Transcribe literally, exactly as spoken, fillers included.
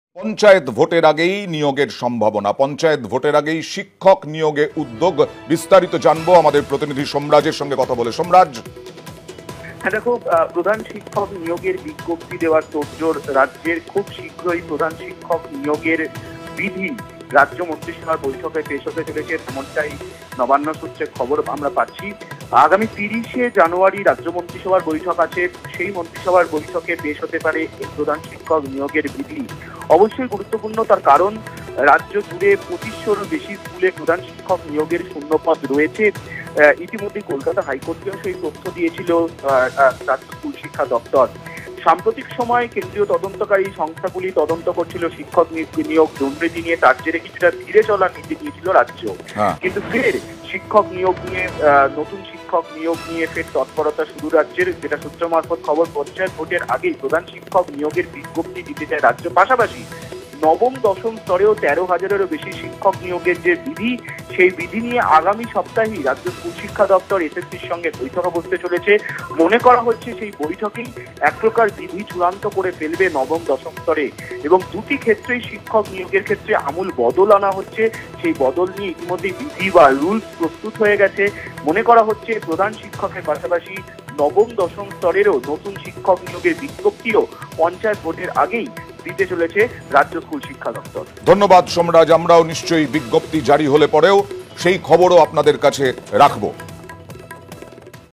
পঞ্চায়েত ভোটের আগেই নিয়োগের সম্ভাবনা, পঞ্চায়েত ভোটের আগেই শিক্ষক নিয়োগে উদ্যোগ। বিস্তারিত জানবো আমাদের প্রতিনিধি সোমরাজের সঙ্গে কথা বলে। সোমরাজ, হ্যাঁ দেখো, প্রধান শিক্ষক নিয়োগের বিজ্ঞপ্তি দেওয়ার তোড়জোড় রাজ্যের। খুব শীঘ্রই প্রধান শিক্ষক নিয়োগের বিধি রাজ্য মন্ত্রিসভার বৈঠকে পেশ হতে চলেছে, এমনটাই নবান্ন সূত্রে খবর আমরা পাচ্ছি। আগামী তিরিশে জানুয়ারি রাজ্য মন্ত্রিসভার বৈঠক আছে, সেই মন্ত্রিসভার বৈঠকে পেশ হতে পারে এই প্রধান শিক্ষক নিয়োগের বিধি। অবশ্যই গুরুত্বপূর্ণ, তার কারণ রাজ্য জুড়ে পঁচিশশোরও বেশি স্কুলে প্রধান শিক্ষক নিয়োগের শূন্যপদ রয়েছে। ইতিমধ্যে কলকাতা হাইকোর্টেও সেই তথ্য দিয়েছিল রাজ্য স্কুল শিক্ষা দপ্তর। সাম্প্রতিক সময় কেন্দ্রীয় তদন্তকারী সংস্থাগুলি তদন্ত করছিল শিক্ষক নিয়োগ দুর্নীতি নিয়ে, তার জেরে কিছুটা ধীরে চলার নীতি নিয়েছিল রাজ্য। কিন্তু ফের শিক্ষক নিয়োগ নিয়ে নতুন শিক্ষক নিয়োগ নিয়ে ফের তৎপরতা শুরু রাজ্যের, যেটা সূত্র মারফত খবর। পঞ্চায়েত ভোটের আগেই প্রধান শিক্ষক নিয়োগের বিজ্ঞপ্তি দিতে চায় রাজ্য। পাশাপাশি নবম দশম স্তরেও তেরো হাজারেরও বেশি শিক্ষক নিয়োগের যে বিধি, সেই বিধি নিয়ে আগামী সপ্তাহেই রাজ্য স্কুল শিক্ষা দপ্তর এসএসসির সঙ্গে বৈঠক বসতে চলেছে। মনে করা হচ্ছে সেই বৈঠকেই এক প্রকার বিধি চূড়ান্ত করে ফেলবে নবম দশম স্তরে, এবং দুটি ক্ষেত্রেই শিক্ষক নিয়োগের ক্ষেত্রে আমূল বদল আনা হচ্ছে। সেই বদল নিয়ে ইতিমধ্যেই বিধি বা রুলস প্রস্তুত হয়ে গেছে। মনে করা হচ্ছে প্রধান শিক্ষকের পাশাপাশি নবম দশম স্তরেরও নতুন শিক্ষক নিয়োগের বিজ্ঞপ্তিও পঞ্চায়েত ভোটের আগেই দিতে চলেছে রাজ্য স্কুল শিক্ষা দপ্তর। ধন্যবাদ সোমরাজ। আমরাও নিশ্চয়ই বিজ্ঞপ্তি জারি হলে পরেও সেই খবরও আপনাদের কাছে রাখবো।